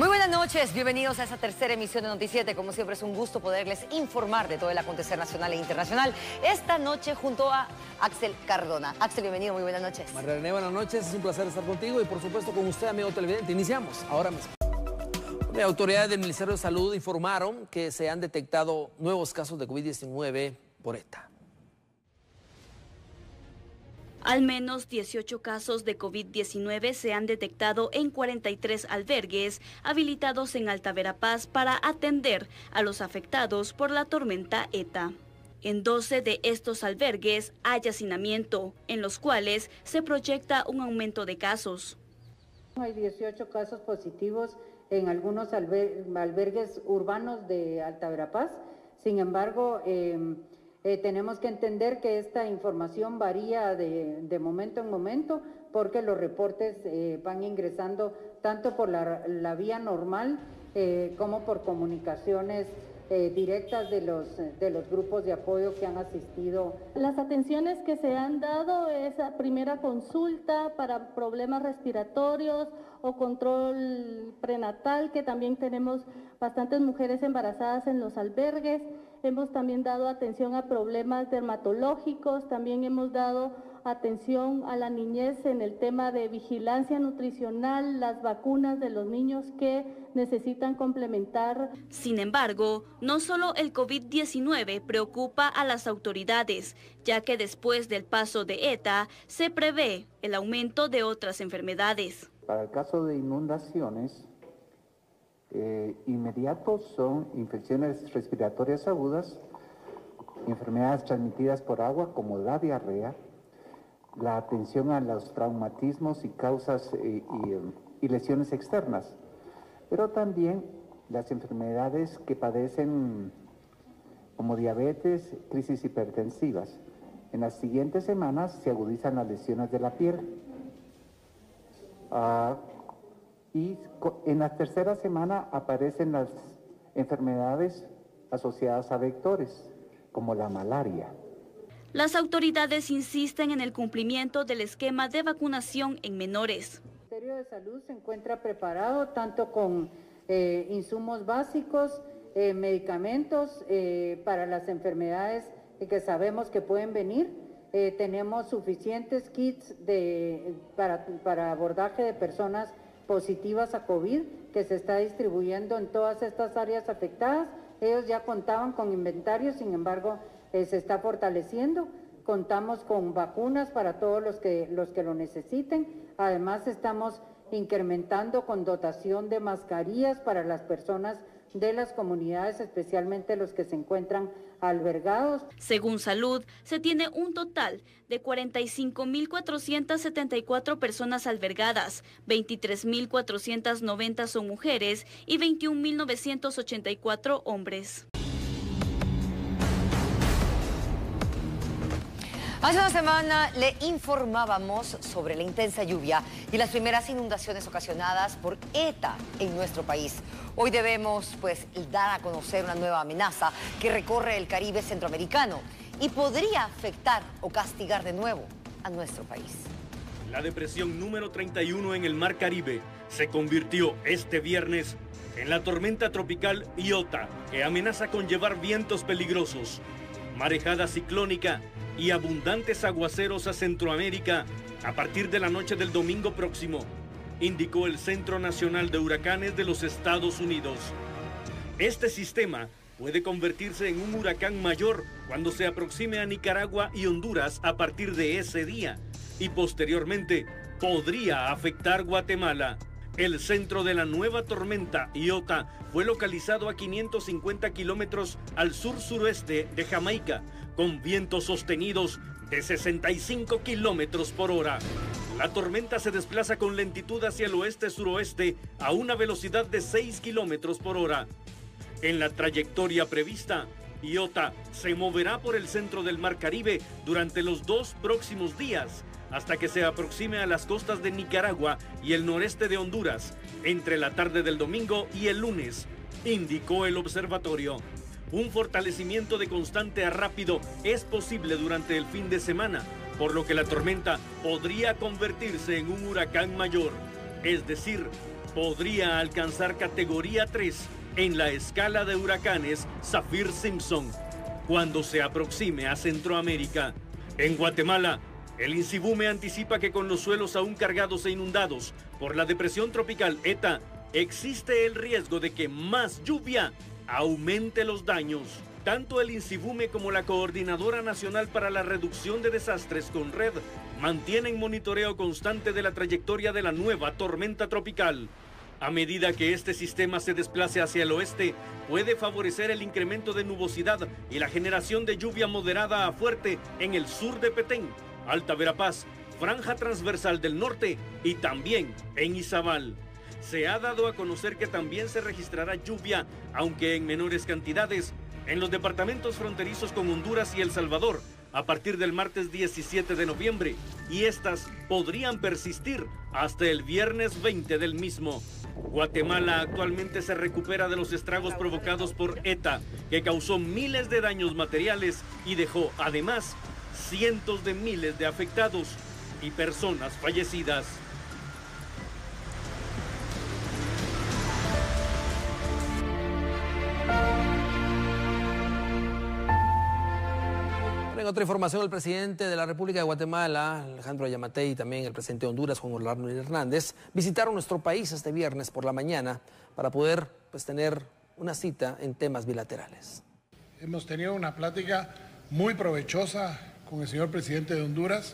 Muy buenas noches, bienvenidos a esta tercera emisión de Noticiete. Como siempre es un gusto poderles informar de todo el acontecer nacional e internacional. Esta noche junto a Axel Cardona. Axel, bienvenido, muy buenas noches. María René, buenas noches, es un placer estar contigo y por supuesto con usted, amigo televidente. Iniciamos ahora mismo. Las autoridades del Ministerio de Salud informaron que se han detectado nuevos casos de COVID-19 por ETA. Al menos 18 casos de COVID-19 se han detectado en 43 albergues habilitados en Alta Verapaz para atender a los afectados por la tormenta ETA. En 12 de estos albergues hay hacinamiento, en los cuales se proyecta un aumento de casos. Hay 18 casos positivos en algunos albergues urbanos de Alta Verapaz. Sin embargo, tenemos que entender que esta información varía de momento en momento porque los reportes van ingresando tanto por la vía normal como por comunicaciones directas de los grupos de apoyo que han asistido. Las atenciones que se han dado es a primera consulta para problemas respiratorios o control prenatal, que también tenemos bastantes mujeres embarazadas en los albergues. Hemos también dado atención a problemas dermatológicos, también hemos dado atención a la niñez en el tema de vigilancia nutricional, las vacunas de los niños que necesitan complementar. Sin embargo, no solo el COVID-19 preocupa a las autoridades, ya que después del paso de ETA se prevé el aumento de otras enfermedades. Para el caso de inundaciones, inmediatos son infecciones respiratorias agudas, enfermedades transmitidas por agua como la diarrea, la atención a los traumatismos y causas y lesiones externas, pero también las enfermedades que padecen como diabetes, crisis hipertensivas. En las siguientes semanas se agudizan las lesiones de la piel. Y en la tercera semana aparecen las enfermedades asociadas a vectores, como la malaria. Las autoridades insisten en el cumplimiento del esquema de vacunación en menores. El Ministerio de Salud se encuentra preparado tanto con insumos básicos, medicamentos para las enfermedades que sabemos que pueden venir. Tenemos suficientes kits para abordaje de personas positivas a COVID que se está distribuyendo en todas estas áreas afectadas. Ellos ya contaban con inventario, sin embargo, se está fortaleciendo. Contamos con vacunas para todos los que lo necesiten. Además, estamos incrementando con dotación de mascarillas para las personas de las comunidades, especialmente los que se encuentran albergados. Según Salud, se tiene un total de 45.474 personas albergadas, 23.490 son mujeres y 21.984 hombres. Hace una semana le informábamos sobre la intensa lluvia y las primeras inundaciones ocasionadas por ETA en nuestro país. Hoy debemos dar a conocer una nueva amenaza que recorre el Caribe centroamericano y podría afectar o castigar de nuevo a nuestro país. La depresión número 31 en el Mar Caribe se convirtió este viernes en la tormenta tropical Iota, que amenaza con llevar vientos peligrosos, marejada ciclónica y abundantes aguaceros a Centroamérica a partir de la noche del domingo próximo, indicó el Centro Nacional de Huracanes de los Estados Unidos. Este sistema puede convertirse en un huracán mayor cuando se aproxime a Nicaragua y Honduras a partir de ese día y posteriormente podría afectar Guatemala. El centro de la nueva tormenta Iota fue localizado a 550 kilómetros al sur-suroeste de Jamaica, con vientos sostenidos de 65 kilómetros por hora. La tormenta se desplaza con lentitud hacia el oeste-suroeste a una velocidad de 6 kilómetros por hora. En la trayectoria prevista, Iota se moverá por el centro del Mar Caribe durante los 2 próximos días, hasta que se aproxime a las costas de Nicaragua y el noreste de Honduras, entre la tarde del domingo y el lunes, indicó el observatorio. Un fortalecimiento de constante a rápido es posible durante el fin de semana, por lo que la tormenta podría convertirse en un huracán mayor, es decir, podría alcanzar categoría 3 en la escala de huracanes Saffir-Simpson cuando se aproxime a Centroamérica. En Guatemala, el INSIBUME anticipa que con los suelos aún cargados e inundados por la depresión tropical ETA, existe el riesgo de que más lluvia aumente los daños. Tanto el INSIBUME como la Coordinadora Nacional para la Reducción de Desastres, CONRED, mantienen monitoreo constante de la trayectoria de la nueva tormenta tropical. A medida que este sistema se desplace hacia el oeste, puede favorecer el incremento de nubosidad y la generación de lluvia moderada a fuerte en el sur de Petén, Alta Verapaz, Franja Transversal del Norte y también en Izabal. Se ha dado a conocer que también se registrará lluvia, aunque en menores cantidades, en los departamentos fronterizos con Honduras y El Salvador, a partir del martes 17 de noviembre, y estas podrían persistir hasta el viernes 20 del mismo. Guatemala actualmente se recupera de los estragos provocados por ETA, que causó miles de daños materiales y dejó además cientos de miles de afectados y personas fallecidas. En otra información, el presidente de la República de Guatemala, Alejandro Yamatei, y también el presidente de Honduras, Juan Orlando Hernández, visitaron nuestro país este viernes por la mañana para poder tener una cita en temas bilaterales. Hemos tenido una plática muy provechosa con el señor presidente de Honduras,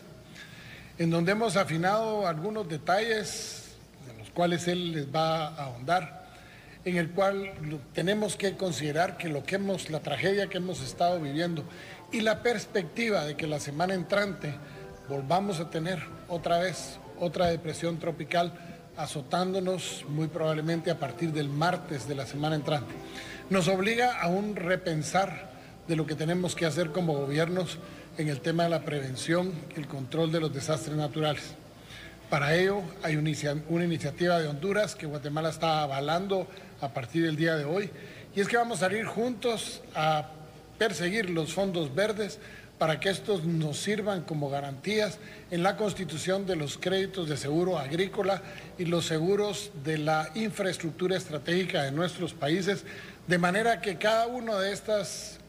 en donde hemos afinado algunos detalles, de los cuales él les va a ahondar, en el cual tenemos que considerar que la tragedia que hemos estado viviendo y la perspectiva de que la semana entrante volvamos a tener otra vez otra depresión tropical azotándonos muy probablemente a partir del martes de la semana entrante, nos obliga a un repensar de lo que tenemos que hacer como gobiernos en el tema de la prevención y el control de los desastres naturales. Para ello hay una iniciativa de Honduras que Guatemala está avalando a partir del día de hoy, y es que vamos a salir juntos a perseguir los fondos verdes para que estos nos sirvan como garantías en la constitución de los créditos de seguro agrícola y los seguros de la infraestructura estratégica de nuestros países, de manera que cada uno de estos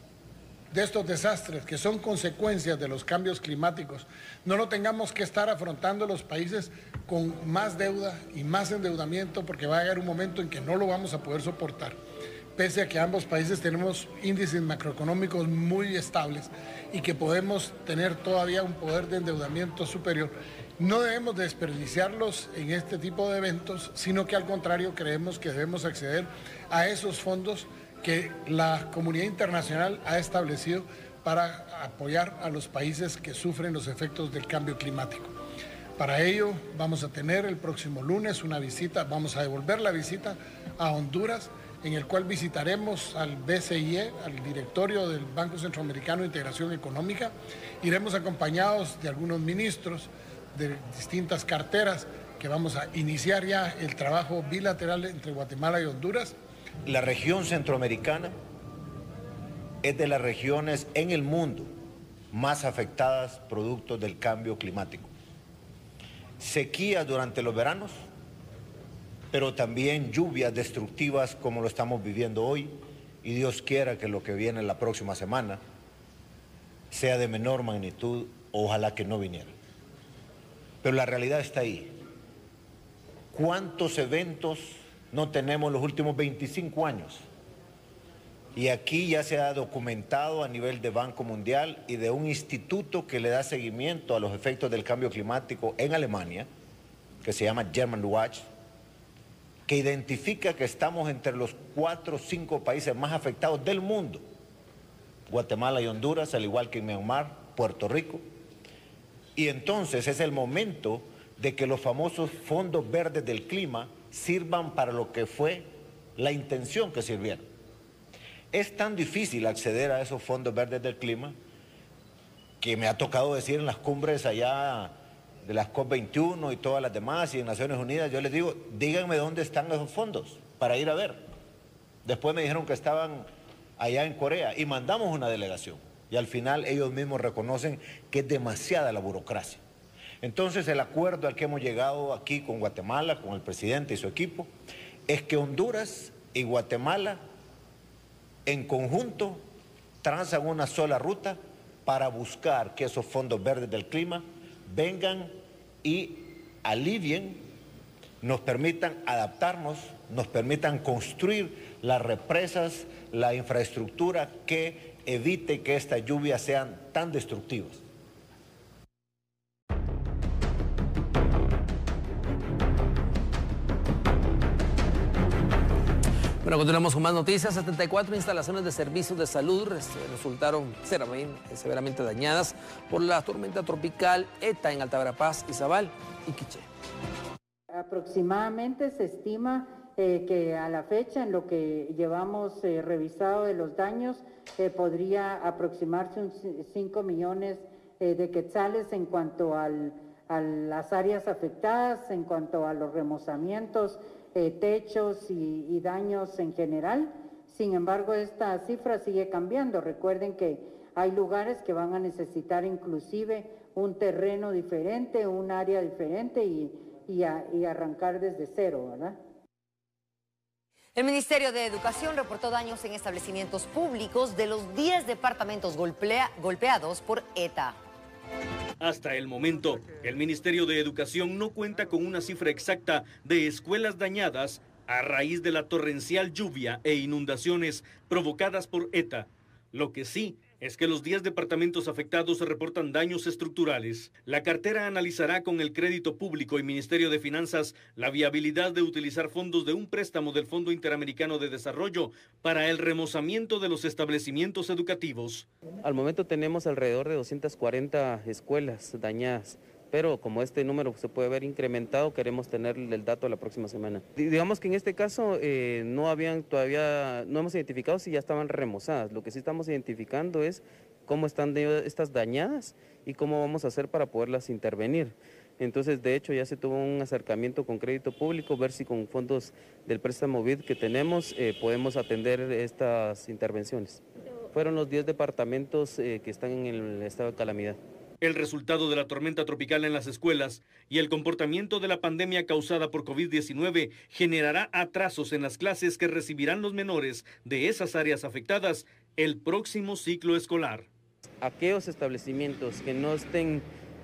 desastres que son consecuencias de los cambios climáticos no lo tengamos que estar afrontando los países con más deuda y más endeudamiento, porque va a llegar un momento en que no lo vamos a poder soportar. Pese a que ambos países tenemos índices macroeconómicos muy estables y que podemos tener todavía un poder de endeudamiento superior, no debemos desperdiciarlos en este tipo de eventos, sino que al contrario creemos que debemos acceder a esos fondos que la comunidad internacional ha establecido para apoyar a los países que sufren los efectos del cambio climático. Para ello vamos a tener el próximo lunes una visita, vamos a devolver la visita a Honduras, en el cual visitaremos al BCIE, al directorio del Banco Centroamericano de Integración Económica. Iremos acompañados de algunos ministros de distintas carteras que vamos a iniciar ya el trabajo bilateral entre Guatemala y Honduras. La región centroamericana es de las regiones en el mundo más afectadas producto del cambio climático. Sequía durante los veranos, pero también lluvias destructivas como lo estamos viviendo hoy, y Dios quiera que lo que viene la próxima semana sea de menor magnitud, ojalá que no viniera. Pero la realidad está ahí. ¿Cuántos eventos no tenemos los últimos 25 años? Y aquí ya se ha documentado a nivel de Banco Mundial y de un instituto que le da seguimiento a los efectos del cambio climático en Alemania, que se llama German Watch, que identifica que estamos entre los 4 o 5 países más afectados del mundo, Guatemala y Honduras, al igual que Myanmar, Puerto Rico. Y entonces es el momento de que los famosos fondos verdes del clima sirvan para lo que fue la intención que sirvieron. Es tan difícil acceder a esos fondos verdes del clima que me ha tocado decir en las cumbres allá de las COP21 y todas las demás y en Naciones Unidas, yo les digo, díganme dónde están esos fondos para ir a ver. Después me dijeron que estaban allá en Corea y mandamos una delegación y al final ellos mismos reconocen que es demasiada la burocracia. Entonces el acuerdo al que hemos llegado aquí con Guatemala, con el presidente y su equipo, es que Honduras y Guatemala en conjunto trazan una sola ruta para buscar que esos fondos verdes del clima vengan y alivien, nos permitan adaptarnos, nos permitan construir las represas, la infraestructura que evite que estas lluvias sean tan destructivas. Bueno, continuamos con más noticias. 74 instalaciones de servicios de salud resultaron severamente dañadas por la tormenta tropical ETA en Alta Verapaz, Izabal y Quiché. Aproximadamente se estima que a la fecha, en lo que llevamos revisado de los daños, podría aproximarse 5 millones de quetzales en cuanto a las áreas afectadas, en cuanto a los remozamientos, techos y daños en general. Sin embargo, esta cifra sigue cambiando. Recuerden que hay lugares que van a necesitar inclusive un terreno diferente, un área diferente y arrancar desde cero, ¿verdad? El Ministerio de Educación reportó daños en establecimientos públicos de los 10 departamentos golpeados por ETA. Hasta el momento, el Ministerio de Educación no cuenta con una cifra exacta de escuelas dañadas a raíz de la torrencial lluvia e inundaciones provocadas por ETA. Lo que sí es que los 10 departamentos afectados reportan daños estructurales. La cartera analizará con el Crédito Público y Ministerio de Finanzas la viabilidad de utilizar fondos de un préstamo del Fondo Interamericano de Desarrollo para el remozamiento de los establecimientos educativos. Al momento tenemos alrededor de 240 escuelas dañadas, pero como este número se puede ver incrementado, queremos tener el dato la próxima semana. Digamos que en este caso no hemos identificado si ya estaban remozadas. Lo que sí estamos identificando es cómo están estas dañadas y cómo vamos a hacer para poderlas intervenir. Entonces, de hecho, ya se tuvo un acercamiento con Crédito Público, ver si con fondos del préstamo BID que tenemos podemos atender estas intervenciones. Fueron los 10 departamentos que están en el estado de calamidad. El resultado de la tormenta tropical en las escuelas y el comportamiento de la pandemia causada por COVID-19 generará atrasos en las clases que recibirán los menores de esas áreas afectadas el próximo ciclo escolar. Aquellos establecimientos que no estén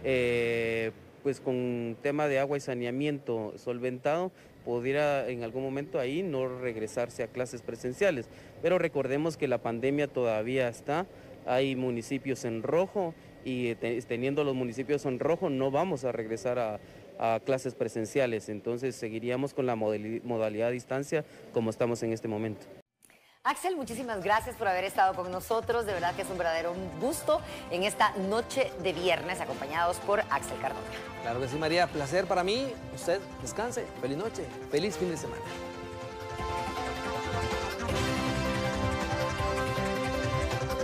pues con tema de agua y saneamiento solventado, pudiera en algún momento ahí no regresarse a clases presenciales. Pero recordemos que la pandemia todavía está, hay municipios en rojo, y teniendo los municipios en rojo no vamos a regresar a clases presenciales, entonces seguiríamos con la modalidad a distancia como estamos en este momento. Axel, muchísimas gracias por haber estado con nosotros, de verdad que es un verdadero gusto en esta noche de viernes, acompañados por Axel Cardona. Claro que sí, María, placer para mí, usted descanse, feliz noche, feliz fin de semana.